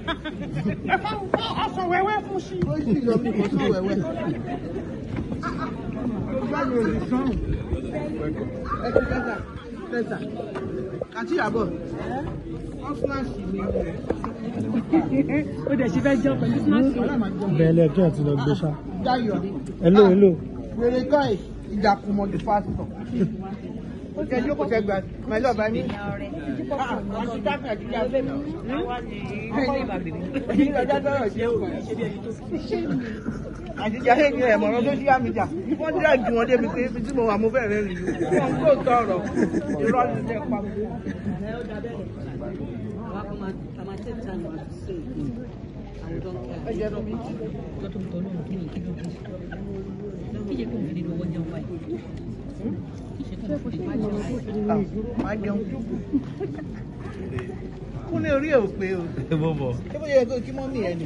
Ọsàn wẹ́wẹ́ fún sí. Ó sì lọ bí ọsàn wẹ́wẹ́. Báyìí ò lè sọ́run. Ẹ ti tẹ́sà. Àti ìyàbọ̀. Wọ́n fúláṣì ni. Ó dẹ̀ ṣe fẹ́ jọ pẹ̀lú fúláṣì. Bẹ́ẹ̀ lẹ́jọ́ àti lọ gbé ṣá. Dayọ̀. Hello. Wèrè kọ́ ìjàkùmọ̀ di pásítọ̀. Ó jẹ́ jókòó sẹ́gbà mẹ́lọ́ bá ní. Àjíjà ẹ̀yìn ẹ̀mọ̀ràn tó ṣíyá mi jà. Wọ́n dí àjù wọn débi pé ibi tí mo wà mo bẹ̀rẹ̀ rìn. Wọ́n kò tọrọ. Irọ́ ni ilé pa. Ẹ jẹ́ lọ bí. Máa jẹun kún ní orí òpè o. Ṣé bó yẹ kí mọ́mí ẹ ni?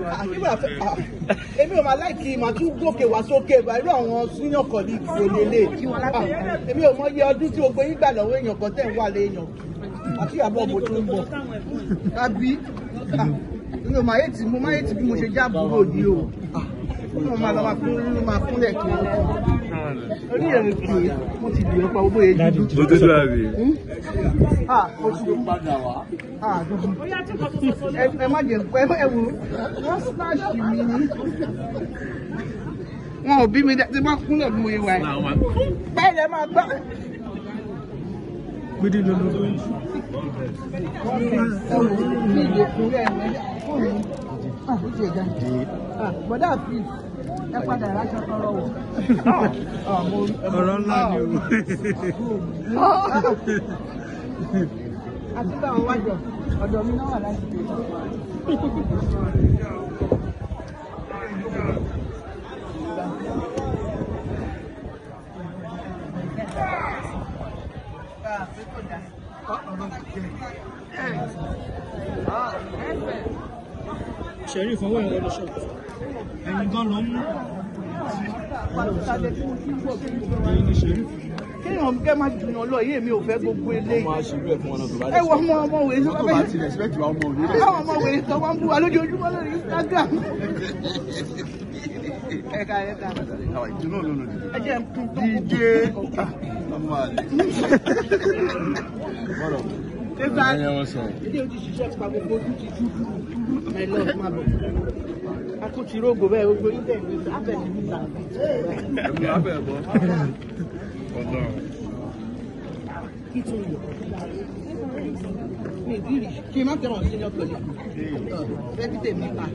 Èmi ò máa láìkí màá tún gòkè wá sókè irú àwọn senior colleagues olélè. Èmi ò mọ iye ọdún tí gbogbo yín gbà lọ́wọ́ èèyàn kan tẹ̀ ń wà léèyàn. Àti àbọ̀ bò tó ń bọ̀. Tàbí mi ò máa yéètì bí mo ṣe já àbúrò yìí o. Mo máa lọ máa kúnlẹ̀ kí wọ́n kọ́. Orí ẹ̀rìn kì í, mo ti dì ọ́pá owó yẹn dúdú. Mo tó dúró àbí. Oṣù tó padà wá. Ẹ má jẹ pẹ́ ẹ wò wọ́n síláàṣì mi ní. Wọn ò bí mi tí wọ́n kúnlẹ̀ bí mo yẹ wá ẹ̀. Bẹ́ẹ̀ lẹ máa gbọ́. Gbídí lolo. Ẹ wò ní ìlú kúnlẹ̀ fóònù. Ó ti ẹ̀dá. Bọ́dà fi ẹ padà ráṣọ tọrọ wò. Ọ̀rọ̀ ńlá ni o. Àti bá àwọn wájọ, ọ̀dọ̀ mi náà wà láti ṣe. Ṣẹ̀rí ìfọwọ́ ẹ̀rọ lọ́ṣọ́. Ẹ̀yin gan lọ mú. Ẹ̀yin ni ṣẹ̀rí. Kéèyàn kẹ́ máa jùyàn lọ yé mi ò fẹ́ gbogbo eléyìí. Ẹ wọ ọmọ wèé sọ pé àwọn ọmọ wèé sọ wọ́n bú wa lójoojúmọ́ lórí Instagram. Ẹ̀ka. Ẹ jẹ́ ń kú díje. Ilé ojú ṣiṣẹ́ pa gbogbo ojú ti dúdú. My love, má bọ̀. A kò ti rógbò bẹ́ẹ̀ gbogbo ilé ìwé abẹ́ mi níta. Abẹ́ ẹ̀bọ. Ọ̀dọ́. Mi ìdílé kí n má tẹ̀wọ̀n sí ní ọ̀pọ̀ ní. Fẹ́ẹ́ tẹ̀ mí pa.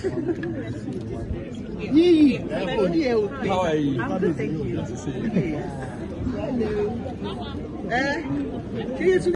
Niyi, kò ní ẹ̀ òkè. How are you? Kí yé tún.